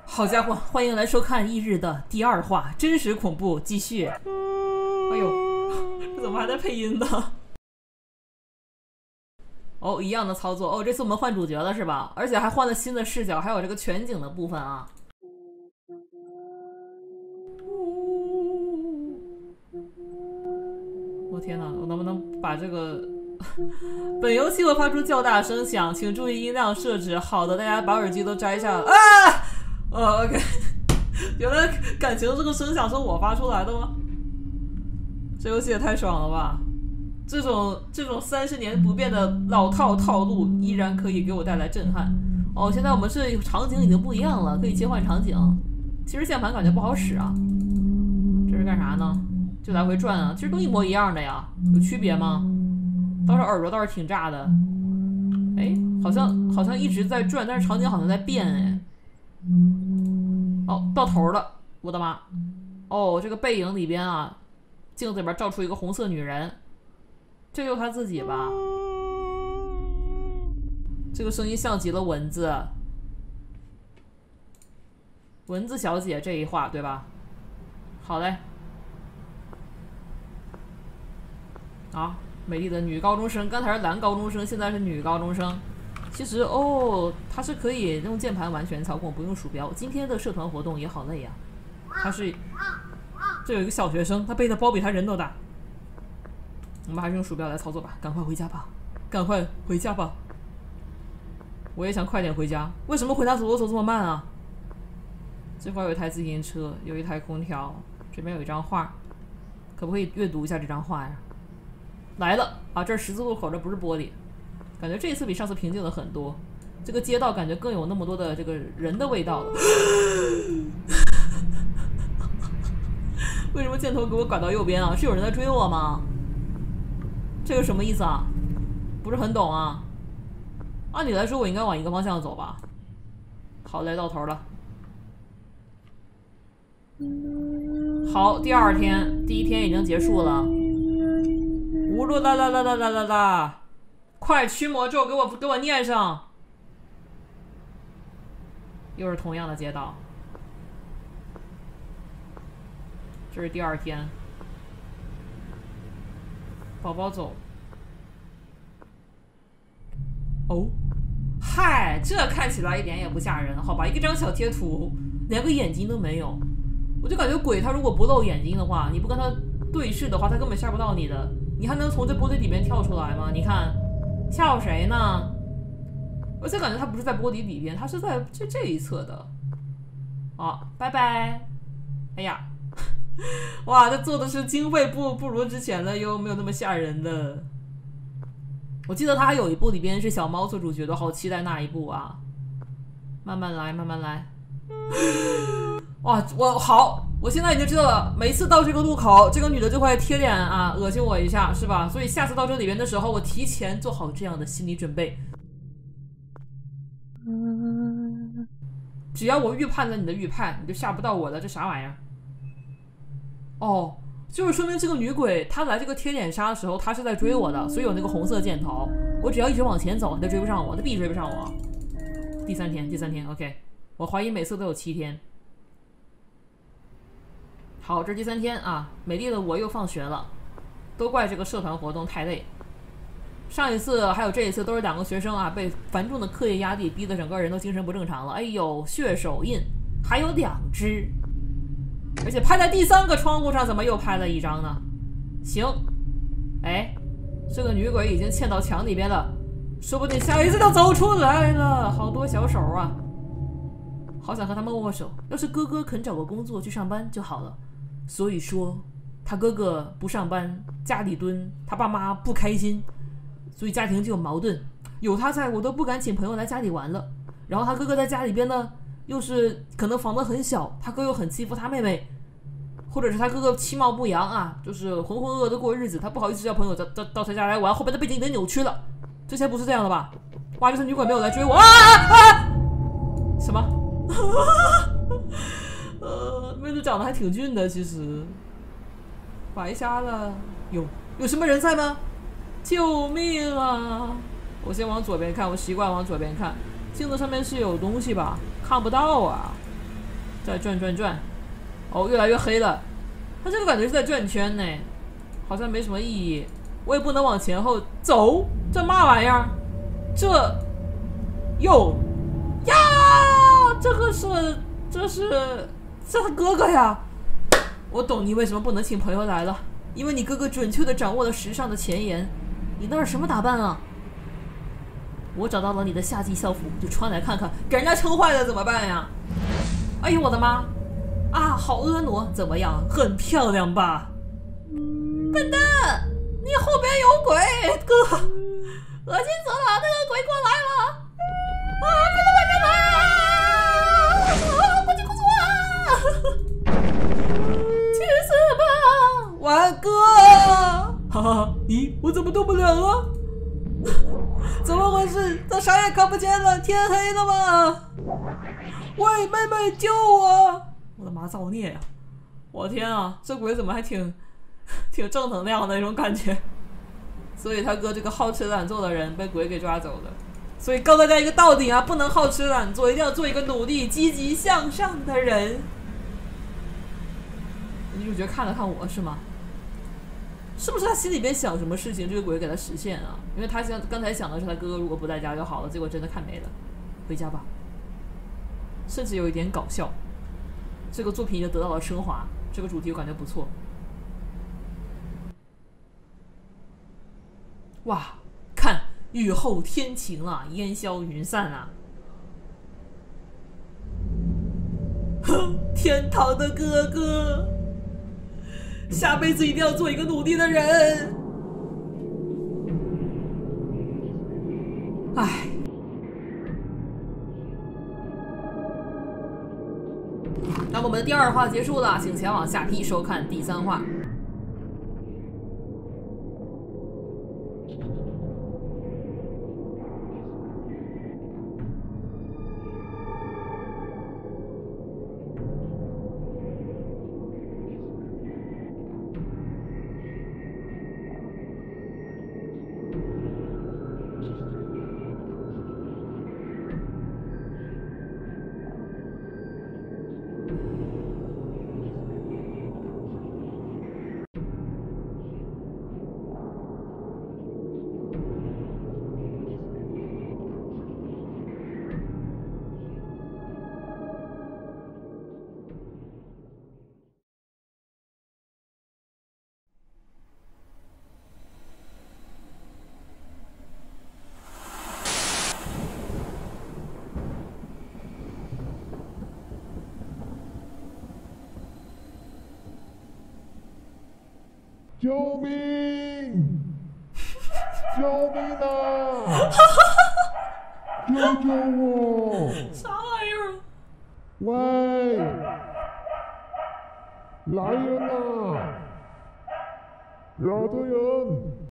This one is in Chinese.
好家伙，欢迎来收看翌日的第二话，真实恐怖继续。哎呦，这怎么还在配音呢？哦，一样的操作哦，这次我们换主角了是吧？而且还换了新的视角，还有这个全景的部分啊。我天哪，我能不能把这个本游戏会发出较大声响，请注意音量设置。好的，大家把耳机都摘下了啊！OK， 原来感情这个声响是我发出来的吗？这游戏也太爽了吧！这种30年不变的老套路依然可以给我带来震撼。哦，现在我们是场景已经不一样了，可以切换场景。其实键盘感觉不好使啊。这是干啥呢？就来回转啊，其实都一模一样的呀，有区别吗？倒是耳朵倒是挺炸的。哎，好像一直在转，但是场景好像在变哎。哦，到头了，我的妈！哦，这个背影里边啊，镜子里边照出一个红色女人，这就是她自己吧？这个声音像极了蚊子，蚊子小姐这一话对吧？好嘞。啊，美丽的女高中生，刚才是男高中生，现在是女高中生。其实哦，它是可以用键盘完全操控，不用鼠标。今天的社团活动也好累呀。这有一个小学生，他背的包比他人都大。我们还是用鼠标来操作吧，赶快回家吧，赶快回家吧。我也想快点回家，为什么回家走这么慢啊？这块有一台自行车，有一台空调，这边有一张画，可不可以阅读一下这张画呀？来了啊！这十字路口，这不是玻璃，感觉这一次比上次平静了很多。这个街道感觉更有那么多的这个人的味道了。为什么箭头给我拐到右边啊？是有人在追我吗？这个什么意思啊？不是很懂啊。按理来说我应该往一个方向走吧。好嘞，到头了。好，第二天，第一天已经结束了。无噜啦啦啦啦啦啦啦！快驱魔咒给我念上！又是同样的街道，这是第二天。宝宝走。哦，嗨，这看起来一点也不吓人，好吧？一张小贴图，连个眼睛都没有。我就感觉鬼他如果不露眼睛的话，你不跟他对视的话，他根本吓不到你的。你还能从这玻璃里面跳出来吗？你看，吓唬谁呢？而且感觉他不是在玻璃里边，他是在这一侧的。好，拜拜。哎呀，哇，这做的是经费不如之前的哟，没有那么吓人的。我记得他还有一部里边是小猫做主角的，好期待那一部啊！慢慢来，慢慢来。哇，我现在已经知道了，每次到这个路口，这个女的就会贴脸啊，恶心我一下，是吧？所以下次到这里面的时候，我提前做好这样的心理准备。只要我预判了你的预判，你就吓不到我了，这啥玩意儿？哦，就是说明这个女鬼她来这个贴脸杀的时候，她是在追我的，所以有那个红色箭头。我只要一直往前走，她追不上我，她必追不上我。第三天 ，OK， 我怀疑每次都有7天。好，这是第3天啊，美丽的我又放学了，都怪这个社团活动太累。上一次还有这一次都是2个学生啊，被繁重的课业压力逼得整个人都精神不正常了。哎呦，血手印还有2只，而且拍在第3个窗户上，怎么又拍了1张呢？行，哎，这个女鬼已经嵌到墙里边了，说不定下一次就走出来了。好多小手啊，好想和他们握握手。要是哥哥肯找个工作去上班就好了。所以说他哥哥不上班，家里蹲，他爸妈不开心，所以家庭就有矛盾。有他在，我都不敢请朋友来家里玩了。然后他哥哥在家里边呢，又是可能房子很小，他哥又很欺负他妹妹，或者是他哥哥其貌不扬啊，就是浑浑噩噩的过日子，他不好意思叫朋友到他家来玩，后边的背景有点扭曲了。之前不是这样的吧？哇，这次女鬼没有来追我啊！什么？妹子长得还挺俊的，其实白瞎了。有什么人在吗？救命啊！我先往左边看，我习惯往左边看。镜子上面是有东西吧？看不到啊。 再转，哦，越来越黑了。他这个感觉是在转圈呢，好像没什么意义。我也不能往前后走，这嘛玩意儿？这呀，这是他哥哥呀！我懂你为什么不能请朋友来了，因为你哥哥准确地掌握了时尚的前沿。你那是什么打扮啊？我找到了你的夏季校服，就穿来看看，给人家撑坏了怎么办呀？哎呦我的妈！啊，好婀娜，怎么样？很漂亮吧？笨蛋，你后边有鬼，哥，恶心死了！那个鬼过来了！啊，快点，快点！去死吧，完哥！哈哈，咦，我怎么动不了了？怎么回事？他啥也看不见了，天黑了吗？喂，妹妹救我！我的妈，造孽呀！我天啊，这鬼怎么还挺正能量的那种感觉。所以他哥这个好吃懒做的人被鬼给抓走了。所以告诉大家一个道理啊，不能好吃懒做，一定要做一个努力积极向上的人。女主角看了看我是吗？是不是他心里边想什么事情，这个鬼给他实现啊？因为他刚才想的是他哥哥如果不在家就好了，结果真的看没了。回家吧。甚至有一点搞笑。这个作品已经得到了升华，这个主题我感觉不错。哇，看雨后天晴了，烟消云散啊！哼，天堂的哥哥，下辈子一定要做一个努力的人。唉。那么我们的第2话结束了，请前往下批收看第3话。 救命！救命啊！救救我！ 啥玩意儿？ 喂，来人呐！有的人！